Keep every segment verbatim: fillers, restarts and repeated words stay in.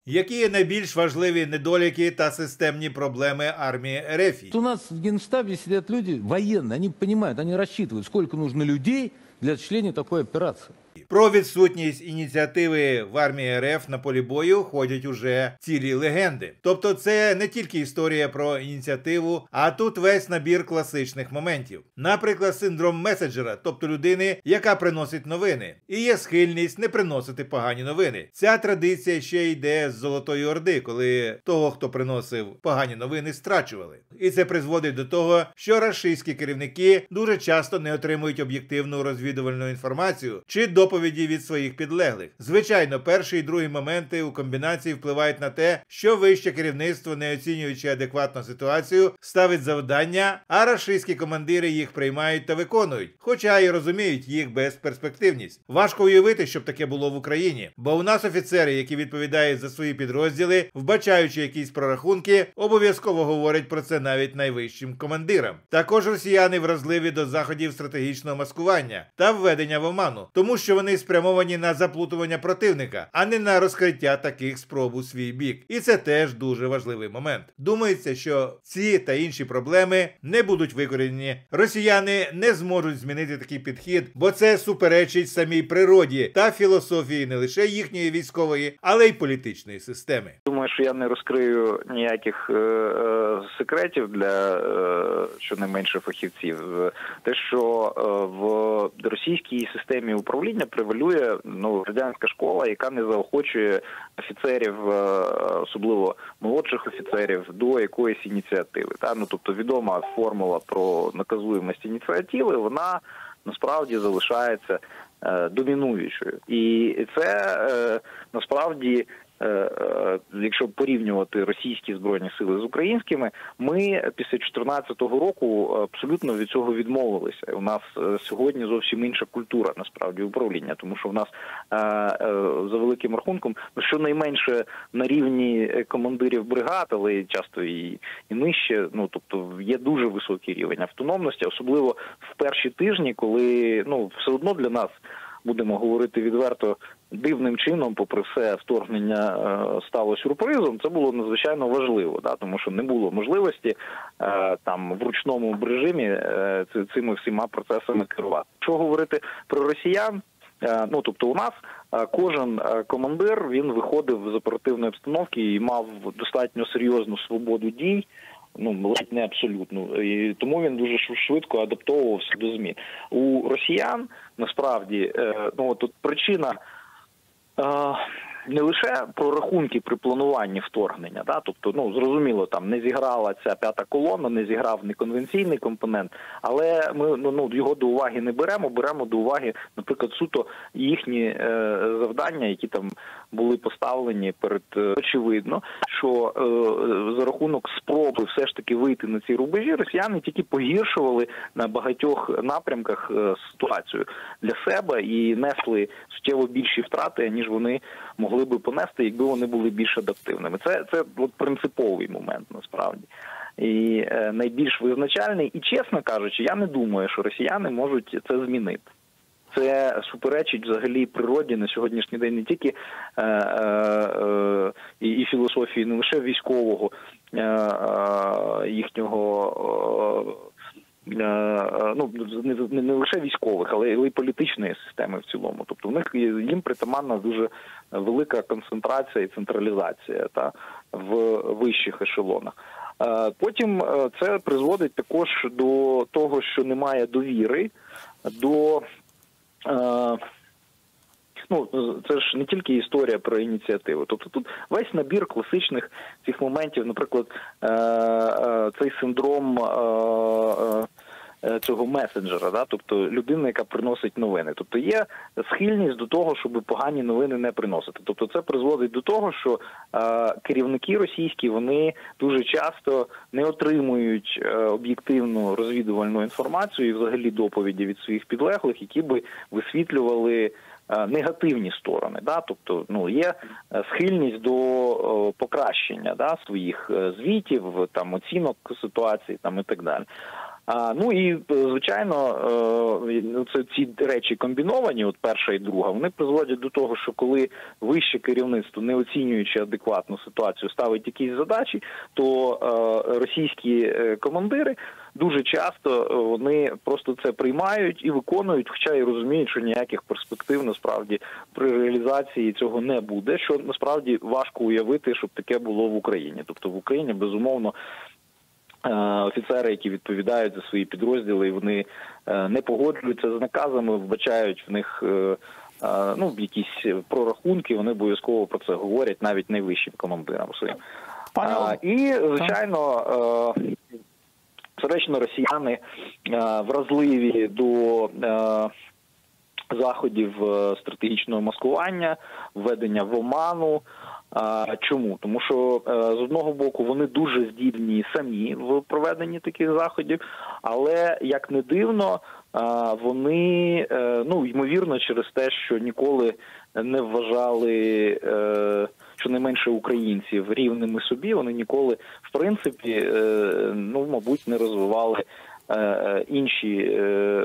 Які є найбільш важливі недоліки та системні проблеми армії РФ? У нас в Генштабе сидят люди военные, они понимают, они рассчитывают, сколько нужно людей для осуществления такой операции. Про відсутність ініціативи в армії РФ на полі бою ходять уже цілі легенди. Тобто це не тільки історія про ініціативу, а тут весь набір класичних моментів. Наприклад, синдром меседжера, тобто людини, яка приносить новини. І є схильність не приносити погані новини. Ця традиція ще йде з Золотої Орди, коли того, хто приносив погані новини, страчували. І це призводить до того, що рашистські керівники дуже часто не отримують об'єктивну розвідувальну інформацію чи доповіді від своїх підлеглих. Звичайно, перший і другий моменти у комбінації впливають на те, що вище керівництво, не оцінюючи адекватно ситуацію, ставить завдання, а рашистські командири їх приймають та виконують, хоча і розуміють їх безперспективність. Важко уявити, щоб таке було в Україні, бо у нас офіцери, які відповідають за свої підрозділи, вбачаючи якісь прорахунки, обов'язково говорять про це навіть найвищим командирам. Також росіяни вразливі до заходів стратегічного маскування та введення в оману, тому що вони спрямовані на заплутування противника, а не на розкриття таких спроб у свій бік. І це теж дуже важливий момент. Думається, що ці та інші проблеми не будуть викорінені. Росіяни не зможуть змінити такий підхід, бо це суперечить самій природі та філософії не лише їхньої військової, але й політичної системи. Думаю, що я не розкрию ніяких е секретів для е щонайменше фахівців. Те, що е в російській системі управління превалює ну, радянська школа, яка не заохочує офіцерів, особливо молодших офіцерів, до якоїсь ініціативи. Та? Ну, тобто відома формула про наказуємість ініціативи, вона насправді залишається е, домінуючою. І це е, насправді, якщо порівнювати російські збройні сили з українськими, ми після дві тисячі чотирнадцятого року абсолютно від цього відмовилися. У нас сьогодні зовсім інша культура, насправді, управління, тому що в нас за великим рахунком, ну, щонайменше на рівні командирів бригад, але часто і, і нижче, ну, тобто є дуже високий рівень автономності, особливо в перші тижні, коли, ну, все одно для нас, будемо говорити відверто, дивним чином, попри все, вторгнення е, стало сюрпризом, це було надзвичайно важливо, да, тому що не було можливості е, там в ручному режимі е, цими всіма процесами керувати. Якщо говорити про росіян, е, ну, тобто у нас е, кожен командир, він виходив з оперативної обстановки і мав достатньо серйозну свободу дій, ну, ледь не абсолютно. І тому він дуже швидко адаптовувався до змін. У росіян, насправді, е, ну, тут причина не лише прорахунки при плануванні вторгнення, да? Тобто, ну, зрозуміло, там не зіграла ця п'ята колона, не зіграв неконвенційний компонент, але ми ну, ну, його до уваги не беремо, беремо до уваги, наприклад, суто їхні е, завдання, які там були поставлені перед, очевидно, що е, за рахунок спроби все ж таки вийти на ці рубежі, росіяни тільки погіршували на багатьох напрямках е, ситуацію для себе і несли суттєво більші втрати, ніж вони могли би понести, якби вони були більш адаптивними. Це, це от принциповий момент, насправді. І е, найбільш визначальний. І, чесно кажучи, я не думаю, що росіяни можуть це змінити. Це суперечить взагалі природі на сьогоднішній день не тільки е, е, і, і філософії, не лише військового е, е, їхнього е, ну, не, не лише військових, але й політичної системи в цілому. Тобто в них їм притаманна дуже велика концентрація і централізація та, в вищих ешелонах. Потім це призводить також до того, що немає довіри до... Ну, це ж не тільки історія про ініціативу. Тобто тут весь набір класичних цих моментів, наприклад, цей синдром цього месенджера, да? Тобто людина, яка приносить новини. Тобто є схильність до того, щоб погані новини не приносити. Тобто це призводить до того, що е, керівники російські, вони дуже часто не отримують е, об'єктивну розвідувальну інформацію і взагалі доповіді від своїх підлеглих, які би висвітлювали негативні сторони, да, тобто, ну, є схильність до о, покращення, да, своїх звітів, там, оцінок ситуації, там, і так далі. А, ну і, звичайно, це ці речі комбіновані, от перша і друга, вони призводять до того, що коли вище керівництво, не оцінюючи адекватну ситуацію, ставить якісь задачі, то російські командири дуже часто вони просто це приймають і виконують, хоча і розуміють, що ніяких перспектив насправді при реалізації цього не буде, що насправді важко уявити, щоб таке було в Україні. Тобто в Україні, безумовно, офіцери, які відповідають за свої підрозділи, вони не погоджуються з наказами, вбачають в них ну, якісь прорахунки, вони обов'язково про це говорять навіть найвищим командирам своїм. Пане... І, звичайно, безперечно, росіяни вразливі до заходів стратегічного маскування, введення в оману. Чому? Тому що з одного боку вони дуже здібні самі в проведенні таких заходів, але, як не дивно, вони, ну, ймовірно, через те, що ніколи не вважали, щонайменше українців, рівними собі, вони ніколи, в принципі, ну, мабуть, не розвивали інші,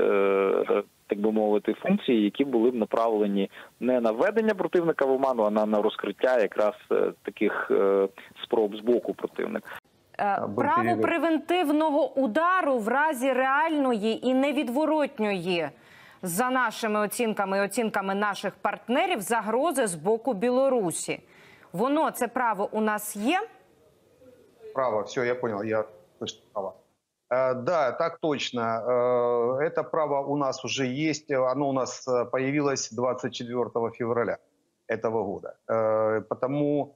так би мовити, функції, які були б направлені не на введення противника в оману, а на, на розкриття якраз таких спроб з боку противника. Право превентивного удару в разі реальної і невідворотньої, за нашими оцінками і оцінками наших партнерів, загрози з боку Білорусі. Воно, це право у нас є? Право, все, я понял, я слышу право. Да, так точно. Это право у нас уже есть. Оно у нас появилось двадцать четвёртого февраля этого года. Потому,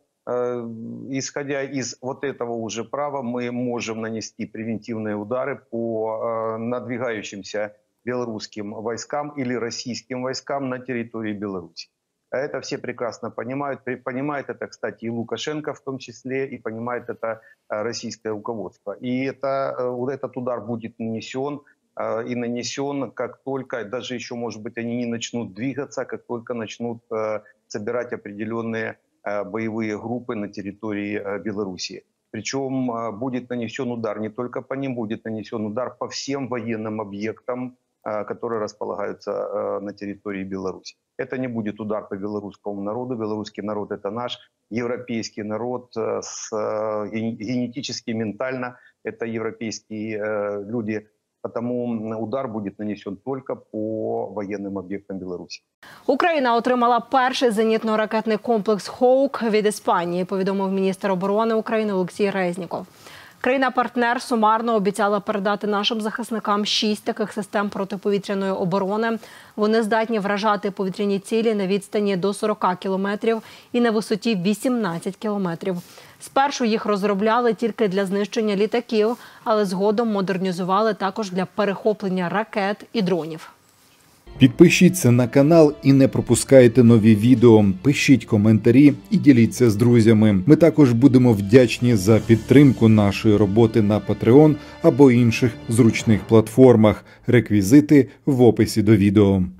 исходя из вот этого уже права, мы можем нанести превентивные удары по надвигающимся белорусским войскам или российским войскам на территории Беларуси. Это все прекрасно понимают. Понимает это, кстати, и Лукашенко в том числе, и понимает это российское руководство. И это, вот этот удар будет нанесен, и нанесен, как только, даже еще, может быть, они не начнут двигаться, как только начнут собирать определенные боевые группы на территории Беларуси. Причем будет нанесен удар не только по ним, будет нанесен удар по всем военным объектам, которые располагаются на территории Беларуси. Это не будет удар по белорусскому народу. Белорусский народ – это наш европейский народ, с, генетически, ментально это европейские люди. Потому удар будет нанесен только по воєнним об'єктам Білорусі. Україна отримала перший зенітно-ракетний комплекс «Хоук» від Іспанії, повідомив міністр оборони України Олексій Резніков. Країна-партнер сумарно обіцяла передати нашим захисникам шість таких систем протиповітряної оборони. Вони здатні вражати повітряні цілі на відстані до сорока кілометрів і на висоті вісімнадцять кілометрів. Спершу їх розробляли тільки для знищення літаків, але згодом модернізували також для перехоплення ракет і дронів. Підпишіться на канал і не пропускайте нові відео, пишіть коментарі і діліться з друзями. Ми також будемо вдячні за підтримку нашої роботи на Patreon або інших зручних платформах. Реквізити в описі до відео.